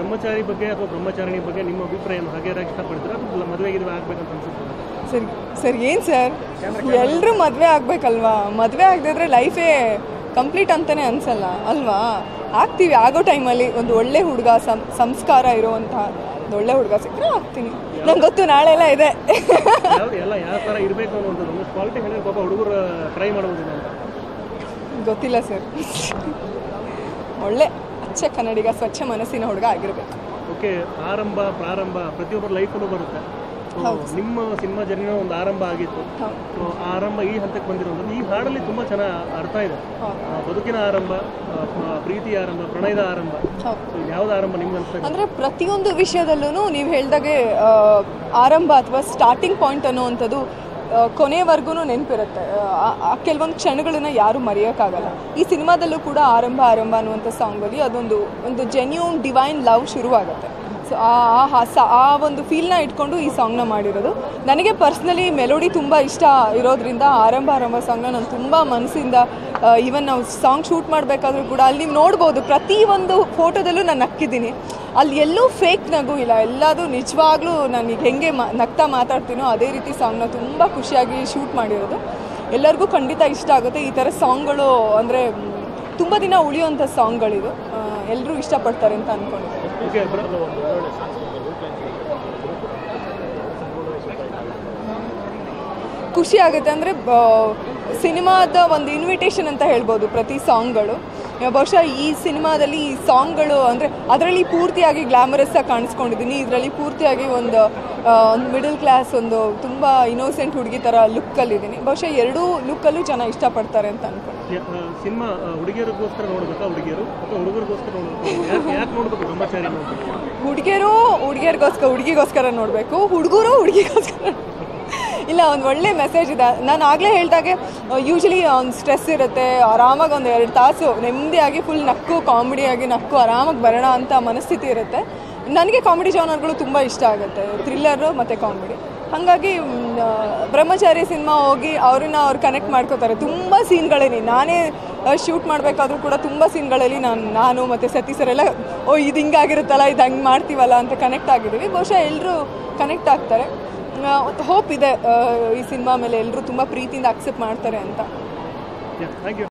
ಬ್ರಹ್ಮಚಾರಿ ಬಗ್ಗೆ ಅಥವಾ ಬ್ರಹ್ಮಚಾರಿಣಿ ಬಗ್ಗೆ ನಿಮ್ಮ ಅಭಿಪ್ರಾಯ ಹಾಗೆ ಇಷ್ಟಪಡ್ತೀರಾ ಅಥವಾ ಮದುವೆಗೆ ಆಗಬೇಕಂತ ಅನ್ಸುತ್ತೆ? ಸರ್ ಸರ್ ಏನು ಸರ್, ಎಲ್ಲರೂ ಮದುವೆ ಆಗಬೇಕಲ್ವಾ? ಮದುವೆ ಆಗದಿದ್ರೆ ಲೈಫೇ ಕಂಪ್ಲೀಟ್ ಅಂತಲೇ ಅನಿಸಲ್ಲ ಅಲ್ವಾ? ಆಗ್ತೀವಿ, ಆಗೋ ಟೈಮಲ್ಲಿ ಒಂದು ಒಳ್ಳೆ ಹುಡುಗ, ಸಂಸ್ಕಾರ ಇರುವಂತಹ ಒಂದು ಒಳ್ಳೆ ಹುಡುಗ ಸಿಕ್ಕರೆ ಆಗ್ತೀನಿ. ನಂಗೆ ಗೊತ್ತು ನಾಳೆ ಎಲ್ಲ ಇದೆ. ಎಲ್ಲ ಯಾವ ಥರ ಇರಬೇಕು ಅನ್ನೋದು ಕ್ವಾಲಿಟಿ ಹೇಳಿದ್ರೆ ಪಾಪ ಹುಡುಗರು ಟ್ರೈ ಮಾಡ್ಬೋದಿಲ್ಲ ಅಂತ ಗೊತ್ತಿಲ್ಲ ಸರ್. ಒಳ್ಳೆ ಅಚ್ಚ ಕನ್ನಡಿಗ, ಸ್ವಚ್ಛ ಮನಸ್ಸಿನ ಹುಡುಗ ಆಗಿರಬೇಕು. ಓಕೆ, ಆರಂಭ ಪ್ರಾರಂಭ ಪ್ರತಿಯೊಬ್ಬರ ಲೈಫಲ್ಲೂ ಬರುತ್ತೆ. ನಿಮ್ಮ ಸಿನಿಮಾ ಜರ್ನಿನ ಒಂದು ಆರಂಭ ಆಗಿತ್ತು. ಆರಂಭ ಈ ಹಂತಕ್ಕೆ ಬಂದಿರೋದು ಈ ಹಾಡಲ್ಲಿ ತುಂಬಾ ಚೆನ್ನಾಗಿ ಅರ್ಥ ಇದೆ. ಬದುಕಿನ ಆರಂಭ, ಪ್ರೀತಿಯ ಆರಂಭ, ಪ್ರಣಯದ ಆರಂಭ, ಯಾವ್ದು ಆರಂಭ ನಿಮ್ಗೆ ಅನ್ಸುತ್ತೆ? ಅಂದ್ರೆ ಪ್ರತಿಯೊಂದು ವಿಷಯದಲ್ಲೂ ನೀವು ಹೇಳ್ದಾಗೆ ಆರಂಭ ಅಥವಾ ಸ್ಟಾರ್ಟಿಂಗ್ ಪಾಯಿಂಟ್ ಅನ್ನುವಂಥದ್ದು ಕೊನೆವರೆಗೂ ನೆನಪಿರುತ್ತೆ. ಕೆಲವೊಂದು ಕ್ಷಣಗಳನ್ನ ಯಾರು ಮರೆಯೋಕ್ಕಾಗಲ್ಲ. ಈ ಸಿನಿಮಾದಲ್ಲೂ ಕೂಡ ಆರಂಭ ಆರಂಭ ಅನ್ನುವಂಥ ಸಾಂಗಲ್ಲಿ ಒಂದು ಜೆನ್ಯೂನ್ ಡಿವೈನ್ ಲವ್ ಶುರುವಾಗುತ್ತೆ. ಸೊ ಆ ಒಂದು ಫೀಲ್ನ ಇಟ್ಕೊಂಡು ಈ ಸಾಂಗ್ನ ಮಾಡಿರೋದು. ನನಗೆ ಪರ್ಸ್ನಲಿ ಮೆಲೋಡಿ ತುಂಬ ಇಷ್ಟ ಇರೋದ್ರಿಂದ ಆರಂಭ ಆರಂಭ ಸಾಂಗ್ನ ನಾನು ತುಂಬ ಮನಸ್ಸಿಂದ, ಈವನ್ ನಾವು ಸಾಂಗ್ ಶೂಟ್ ಮಾಡಬೇಕಾದ್ರೂ ಕೂಡ ಅಲ್ಲಿ ನೀವು ನೋಡ್ಬೋದು, ಪ್ರತಿಯೊಂದು ಫೋಟೋದಲ್ಲೂ ನಾನು ನಕ್ಕಿದ್ದೀನಿ. ಅಲ್ಲಿ ಎಲ್ಲೂ ಫೇಕ್ ನಗು ಇಲ್ಲ, ಎಲ್ಲದೂ ನಿಜವಾಗ್ಲೂ ನನಗೆ ಹೆಂಗೆ ನಗ್ತಾ ಮಾತಾಡ್ತೀನೋ ಅದೇ ರೀತಿ ಸಾಂಗ್ನ ತುಂಬ ಖುಷಿಯಾಗಿ ಶೂಟ್ ಮಾಡಿರೋದು. ಎಲ್ಲರಿಗೂ ಖಂಡಿತ ಇಷ್ಟ ಆಗುತ್ತೆ. ಈ ಥರ ಸಾಂಗ್ಗಳು ಅಂದರೆ ತುಂಬ ದಿನ ಉಳಿಯುವಂಥ ಸಾಂಗ್ಗಳಿದು, ಎಲ್ಲರೂ ಇಷ್ಟಪಡ್ತಾರೆ ಅಂತ ಅಂದ್ಕೊಂಡಿದ್ದೀನಿ. ಖುಷಿ ಆಗುತ್ತೆ. ಅಂದರೆ ಸಿನಿಮಾದ ಒಂದು ಇನ್ವಿಟೇಷನ್ ಅಂತ ಹೇಳ್ಬೋದು ಪ್ರತಿ ಸಾಂಗ್ಗಳು. ಬಹುಶಃ ಈ ಸಿನಿಮಾದಲ್ಲಿ ಈ ಸಾಂಗ್ಗಳು ಅಂದರೆ ಅದರಲ್ಲಿ ಪೂರ್ತಿಯಾಗಿ ಗ್ಲಾಮರಸ್ ಆಗಿ ಕಾಣಿಸ್ಕೊಂಡಿದ್ದೀನಿ, ಇದರಲ್ಲಿ ಪೂರ್ತಿಯಾಗಿ ಒಂದು ಮಿಡಲ್ ಕ್ಲಾಸ್, ಒಂದು ತುಂಬ ಇನ್ನೋಸೆಂಟ್ ಹುಡುಗಿ ಥರ ಲುಕ್ಕಲ್ಲಿದ್ದೀನಿ. ಬಹುಶಃ ಎರಡೂ ಲುಕ್ಕಲ್ಲೂ ಚೆನ್ನಾಗಿ ಇಷ್ಟಪಡ್ತಾರೆ ಅಂತ ಅನ್ಕೊಂಡು. ಸಿನಿಮಾ ಹುಡುಗಿಯರಿಗೋಸ್ಕರ ನೋಡಬೇಕಾ, ಹುಡುಗಿಯರು ಅಥವಾ ಹುಡುಗರಿಗೋಸ್ಕರ ನೋಡಬೇಕು? ಯಾಕೆ ನೋಡಬೇಕು ಬ್ರಹ್ಮಚಾರಿ? ಹುಡುಗಿಯರು ಹುಡುಗಿಗೋಸ್ಕರ ನೋಡಬೇಕು, ಹುಡುಗರು ಹುಡುಗಿಗೋಸ್ಕರ. ಇಲ್ಲ, ಒಂದು ಒಳ್ಳೆ ಮೆಸೇಜ್ ಇದೆ. ನಾನು ಆಗಲೇ ಹೇಳಿದಾಗೆ ಯೂಶಲಿ ಒಂದು ಸ್ಟ್ರೆಸ್ ಇರುತ್ತೆ, ಆರಾಮಾಗಿ ಒಂದು 2 ತಾಸು ನೆಮ್ಮದಿಯಾಗಿ ಫುಲ್ ನಕ್ಕು, ಕಾಮಿಡಿಯಾಗಿ ನಕ್ಕು ಆರಾಮಾಗಿ ಬರೋಣ ಅಂತ ಮನಸ್ಥಿತಿ ಇರುತ್ತೆ. ನನಗೆ ಕಾಮಿಡಿ ಜಾನರ್ಗಳು ತುಂಬ ಇಷ್ಟ ಆಗುತ್ತೆ, ಥ್ರಿಲ್ಲರು ಮತ್ತು ಕಾಮಿಡಿ. ಹಾಗಾಗಿ ಬ್ರಹ್ಮಚಾರಿ ಸಿನಿಮಾ ಹೋಗಿ ಅವ್ರು ಕನೆಕ್ಟ್ ಮಾಡ್ಕೋತಾರೆ. ತುಂಬ ಸೀನ್ಗಳಲ್ಲಿ ನಾನೇ ಶೂಟ್ ಮಾಡಬೇಕಾದ್ರೂ ಕೂಡ ತುಂಬ ಸೀನ್ಗಳಲ್ಲಿ ನಾನು ಮತ್ತು ಸತೀಶ್ ಸರ್ ಎಲ್ಲ ಇದು ಹಿಂಗಾಗಿರುತ್ತಲ್ಲ, ಇದು ಹಂಗೆ ಮಾಡ್ತೀವಲ್ಲ ಅಂತ ಕನೆಕ್ಟ್ ಆಗಿದ್ದೀವಿ. ಬಹುಶಃ ಎಲ್ಲರೂ ಕನೆಕ್ಟ್ ಆಗ್ತಾರೆ. ಹೋಪ್ ಇದೆ ಈ ಸಿನಿಮಾ ಮೇಲೆ ಎಲ್ಲರೂ ತುಂಬ ಪ್ರೀತಿಯಿಂದ ಅಕ್ಸೆಪ್ಟ್ ಮಾಡ್ತಾರೆ ಅಂತ.